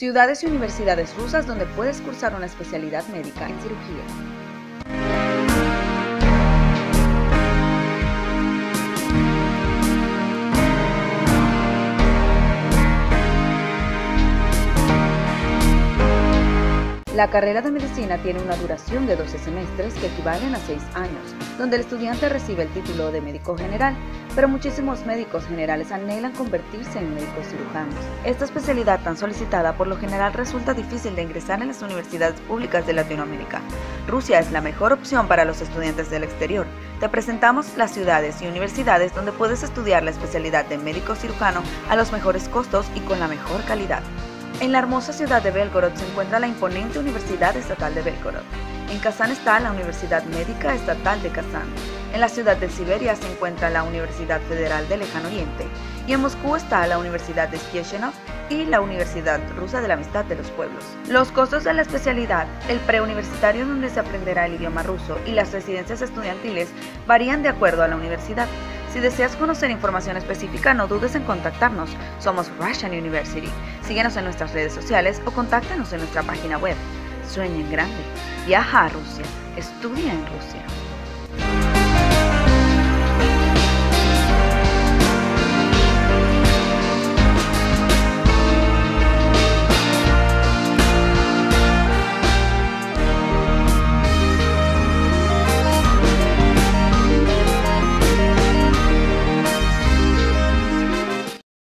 Ciudades y universidades rusas donde puedes cursar una especialidad médica en cirugía. La carrera de medicina tiene una duración de 12 semestres que equivalen a 6 años, donde el estudiante recibe el título de médico general, pero muchísimos médicos generales anhelan convertirse en médicos cirujanos. Esta especialidad tan solicitada por lo general resulta difícil de ingresar en las universidades públicas de Latinoamérica. Rusia es la mejor opción para los estudiantes del exterior. Te presentamos las ciudades y universidades donde puedes estudiar la especialidad de médico cirujano a los mejores costos y con la mejor calidad. En la hermosa ciudad de Belgorod se encuentra la imponente Universidad Estatal de Belgorod. En Kazán está la Universidad Médica Estatal de Kazán. En la ciudad de Siberia se encuentra la Universidad Federal del Lejano Oriente. Y en Moscú está la Universidad de Kishinev y la Universidad Rusa de la Amistad de los Pueblos. Los costos de la especialidad, el preuniversitario donde se aprenderá el idioma ruso y las residencias estudiantiles varían de acuerdo a la universidad. Si deseas conocer información específica, no dudes en contactarnos. Somos Russian University. Síguenos en nuestras redes sociales o contáctanos en nuestra página web. Sueña en grande. Viaja a Rusia. Estudia en Rusia.